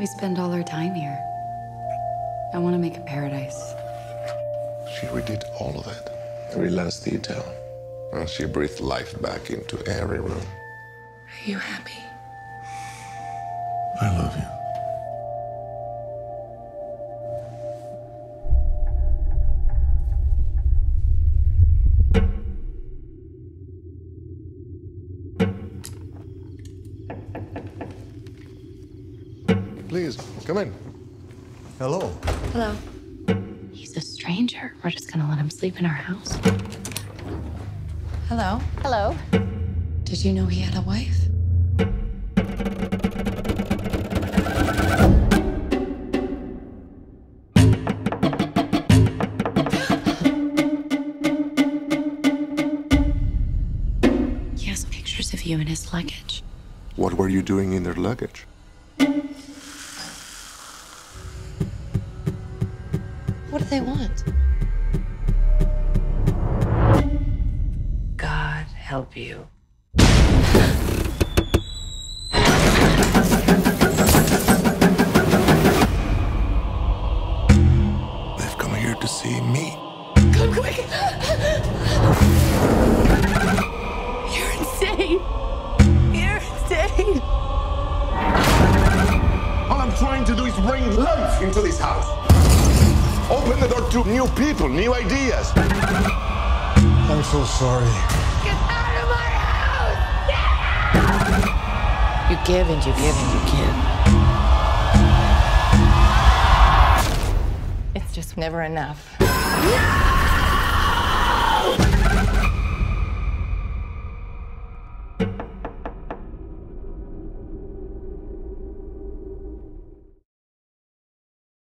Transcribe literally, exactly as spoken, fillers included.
We spend all our time here. I want to make a paradise. She redid all of it, every last detail. And she breathed life back into every room. Are you happy? I love you. Please, come in. Hello. Hello. He's a stranger. We're just gonna let him sleep in our house. Hello. Hello. Did you know he had a wife? He has pictures of you in his luggage. What were you doing in their luggage? What do they want? God help you. They've come here to see me. Come quick! You're insane. You're insane! All I'm trying to do is bring life into this house. Open the door to new people, new ideas. I'm so sorry. Get out of my house! You give and you give and you give. It's just never enough. No!